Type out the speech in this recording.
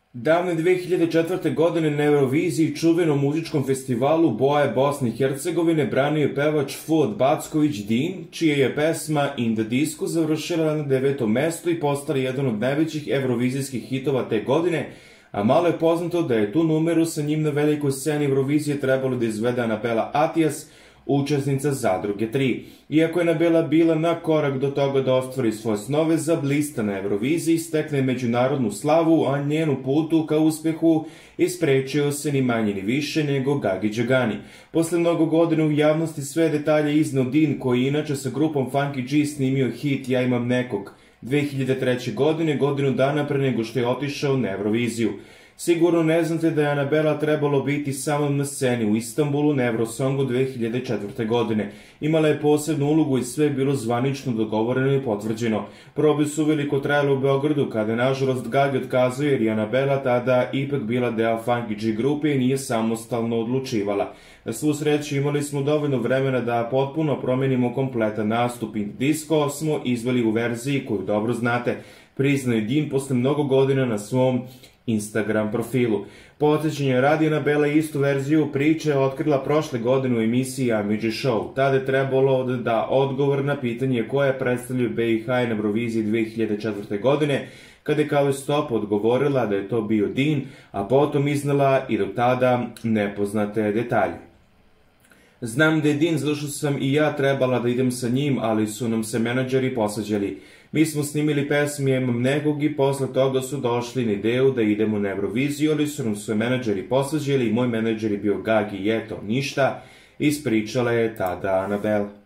Davne 2004. godine na Euroviziji, čuvenom muzičkom festivalu Boje Bosne i Hercegovine, branio je pevač Fuad Backović Din, čija je pesma In the Disco završila na 9. mestu i postala jedan od najvećih eurovizijskih hitova te godine, a malo je poznato da je tu numeru sa njim na velikoj sceni Eurovizije trebalo da izvede Anabela Atijas, učesnica Zadruge 3. Iako je Anabela bila na korak do toga da ostvari svoje snove za blista na Euroviziji, stekne međunarodnu slavu, a njenu putu ka uspehu isprečio se ni manje ni više nego Gagi Đogani. Posle mnogo godina u javnosti sve detalje izneo Din, koji inače sa grupom Funky G snimio hit Ja imam nekog 2003. godine, godinu dana pre nego što je otišao na Euroviziju. Sigurno ne znate da je Anabela trebalo biti samo na sceni u Istanbulu na Eurosongu 2004. godine. Imala je posebnu ulogu i sve je bilo zvanično dogovoreno i potvrđeno. Probe su uveliko trajale u Beogradu, kada je nažalost Gagi otkazao jer je Anabela tada ipak bila deo Funky G grupe i nije samostalno odlučivala. Na svu sreću imali smo dovoljno vremena da potpuno promenimo kompletan nastup. In Disco smo izveli u verziji koju dobro znate, priznao je Din posle mnogo godina na svom Instagram profilu. Podsjećanje radi, Anabela istu verziju priče otkrila prošle godine u emisiji Amidži Show. Tada je trebalo da da odgovor na pitanje koje predstavljaju BiH na Euroviziji 2004. godine, kada je kao stop odgovorila da je to bio Din, a potom iznala i do tada nepoznate detalje. Znam da je Din zato što sam i ja trebala da idem sa njim, ali su nam se menadžeri posvađali. Mi smo snimili pesmu Ja imam nekog i posle toga su došli na ideju da idemo na Euroviziju, ali su nam se menadžeri posvađali i moj menadžer je bio Gagi i eto, ništa, ispričala je tada Anabela.